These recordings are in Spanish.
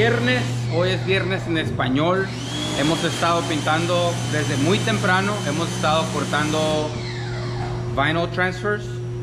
viernes, hoy es viernes en español. Hemos estado pintando desde muy temprano, hemos estado cortando vinyl transfers,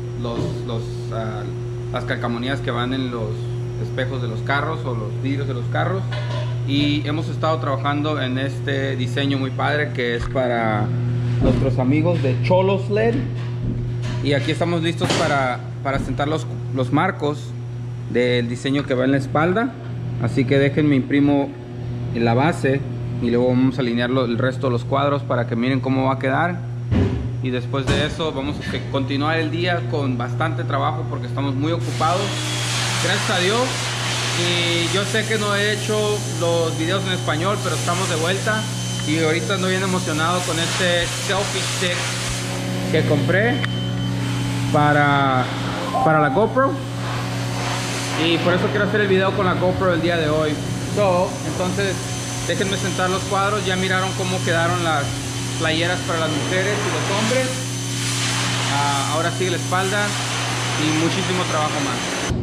las calcamonías que van en los espejos de los carros o los vidrios de los carros, y hemos estado trabajando en este diseño muy padre que es para nuestros amigos de Cholos LED. Y aquí estamos listos para sentar los marcos del diseño que va en la espalda. Así que déjenme imprimo en la base y luego vamos a alinear el resto de los cuadros para que miren cómo va a quedar. Y después de eso vamos a continuar el día con bastante trabajo porque estamos muy ocupados, gracias a Dios. Y yo sé que no he hecho los videos en español, pero estamos de vuelta. Y ahorita ando bien emocionado con este selfie stick que compré para la GoPro. Y por eso quiero hacer el video con la GoPro el día de hoy. Entonces déjenme sentar los cuadros. Ya miraron cómo quedaron las playeras para las mujeres y los hombres. Ahora sigue la espalda y muchísimo trabajo más.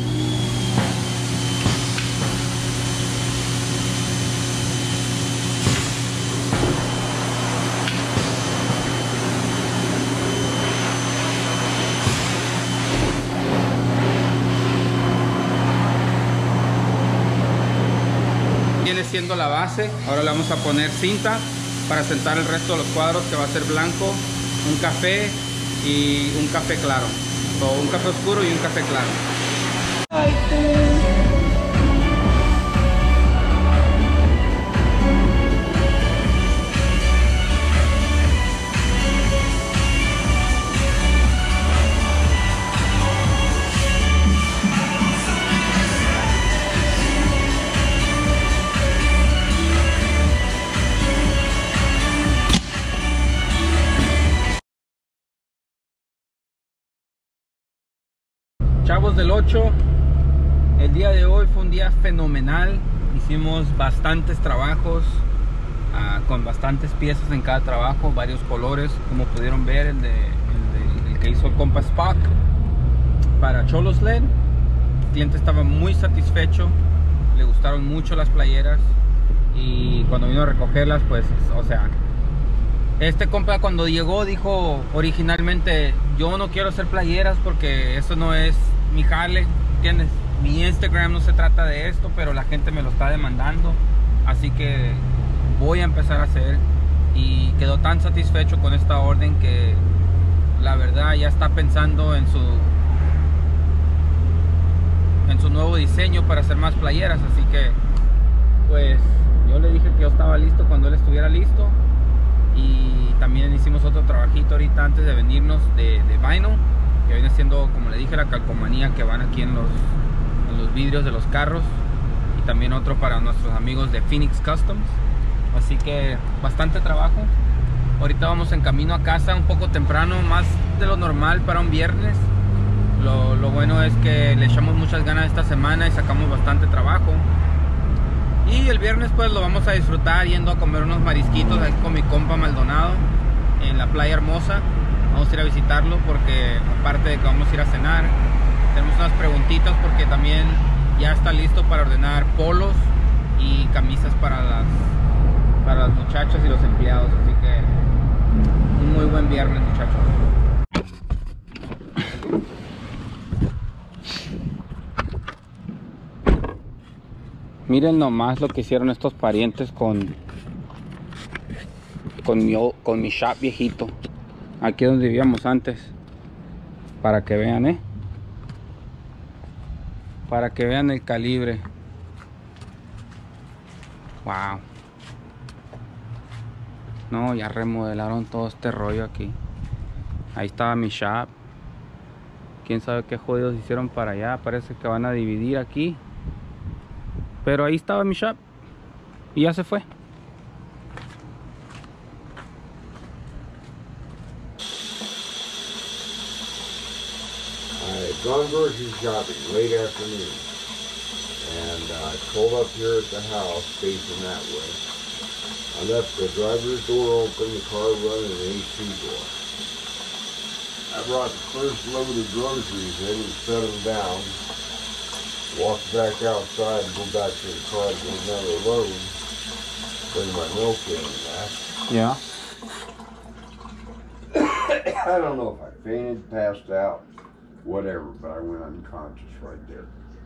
Viene siendo la base. Ahora le vamos a poner cinta para sentar el resto de los cuadros, que va a ser blanco, un café y un café claro, o un café oscuro y un café claro. Chavos del 8, el día de hoy fue un día fenomenal. Hicimos bastantes trabajos con bastantes piezas en cada trabajo, varios colores, como pudieron ver. El que hizo el compa Spock para Cholos LED, el cliente estaba muy satisfecho, le gustaron mucho las playeras, y cuando vino a recogerlas, pues, o sea, este compa cuando llegó dijo originalmente: yo no quiero hacer playeras porque eso no es mi jale, ¿entiendes? Mi Instagram no se trata de esto, pero la gente me lo está demandando, así que voy a empezar a hacer. Y quedó tan satisfecho con esta orden que la verdad ya está pensando en su nuevo diseño para hacer más playeras. Así que pues yo le dije que yo estaba listo cuando él estuviera listo. Y también hicimos otro trabajito ahorita antes de venirnos de vinyl, que viene siendo, como le dije, la calcomanía que van aquí en los vidrios de los carros, y también otro para nuestros amigos de Phoenix Customs. Así que bastante trabajo. Ahorita vamos en camino a casa un poco temprano, más de lo normal para un viernes. Lo bueno es que le echamos muchas ganas esta semana y sacamos bastante trabajo. Y el viernes pues lo vamos a disfrutar yendo a comer unos marisquitos ahí con mi compa Maldonado en la Playa Hermosa. Vamos a ir a visitarlo porque, aparte de que vamos a ir a cenar, tenemos unas preguntitas porque también ya está listo para ordenar polos y camisas para las muchachas y los empleados. Así que un muy buen viernes, muchachos. Miren nomás lo que hicieron estos parientes con mi shop viejito, aquí donde vivíamos antes, para que vean, para que vean el calibre. Wow. No, ya remodelaron todo este rollo aquí. Ahí estaba mi shop. Quién sabe qué jodidos hicieron para allá. Parece que van a dividir aquí, pero ahí estaba mi shop y ya se fue. Gone grocery shopping late afternoon, and I pulled up here at the house facing that way. I left the driver's door open, the car running, and the AC door. I brought the first load of groceries in and set them down. walk back outside and go back to the car and get another load, bring my milk in and that. Yeah. I don't know if I fainted, passed out, whatever, but I went unconscious right there.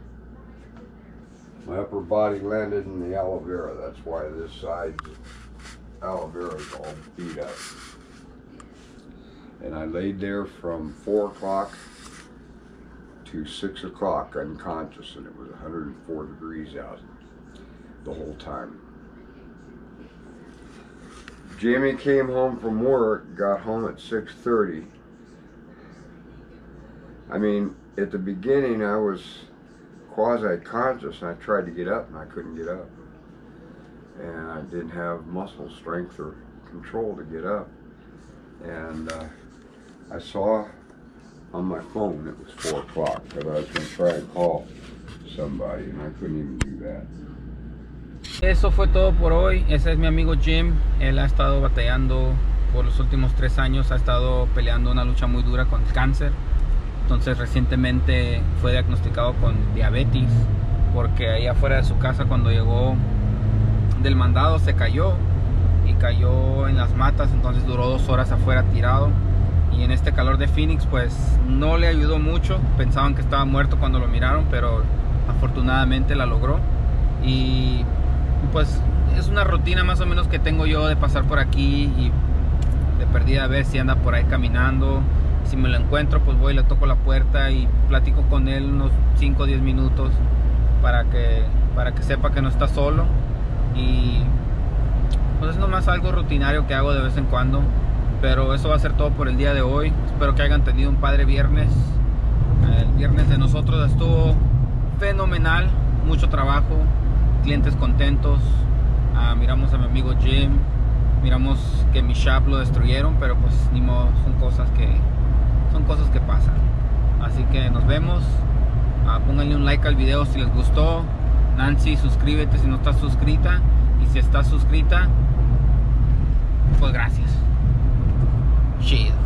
My upper body landed in the aloe vera. That's why this side aloe vera is all beat up. And I laid there from 4 o'clock to 6 o'clock unconscious, and it was 104 degrees out the whole time. Jamie came home from work, got home at 6:30. I mean, at the beginning I was quasi-conscious, and I tried to get up and I couldn't get up. And I didn't have muscle strength or control to get up. And I saw on my phone it was 4 o'clock because I was going to try and call somebody and I couldn't even do that. Eso fue todo por hoy. Ese es mi amigo Jim. Él ha estado batallando por los últimos 3 años. Ha estado peleando una lucha muy dura con el cáncer. Entonces recientemente fue diagnosticado con diabetes, porque ahí afuera de su casa, cuando llegó del mandado, se cayó y cayó en las matas. Entonces duró 2 horas afuera tirado, y en este calor de Phoenix pues no le ayudó mucho. Pensaban que estaba muerto cuando lo miraron, pero afortunadamente la logró. Y pues es una rutina más o menos que tengo yo de pasar por aquí y de perdida a ver si anda por ahí caminando. Si me lo encuentro, pues voy y le toco la puerta y platico con él unos 5 o 10 minutos para que sepa que no está solo. Y pues es nomás algo rutinario que hago de vez en cuando. Pero eso va a ser todo por el día de hoy. Espero que hayan tenido un padre viernes. El viernes de nosotros estuvo fenomenal, mucho trabajo, clientes contentos. Miramos a mi amigo Jim, miramos que mi shop lo destruyeron, pero pues ni modo, son cosas que pasan. Así que nos vemos. Pónganle un like al video si les gustó. Nancy, suscríbete si no estás suscrita, y si estás suscrita, pues gracias. Chido.